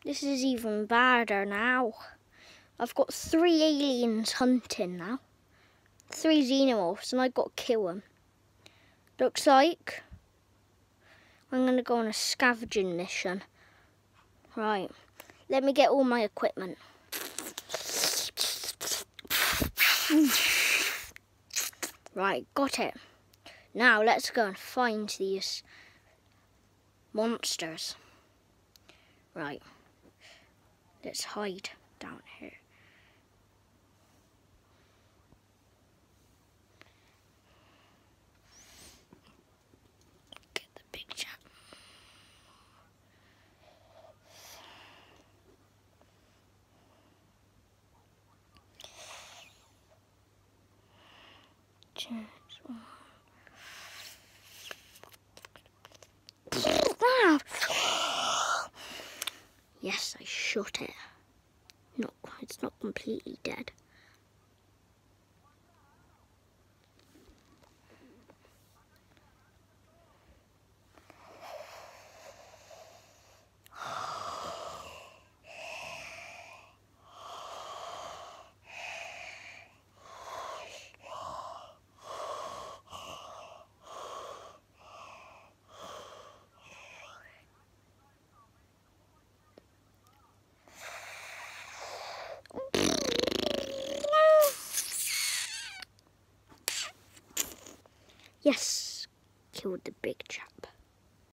This is even badder now. I've got 3 aliens hunting now. 3 xenomorphs, and I've got to kill them. Looks like I'm going to go on a scavenging mission. Right, let me get all my equipment. Right, got it. Now let's go and find these monsters. Right, let's hide down here. Get the big chap. Yes, I shot it. No, it's not completely dead. Yes, killed the big chap.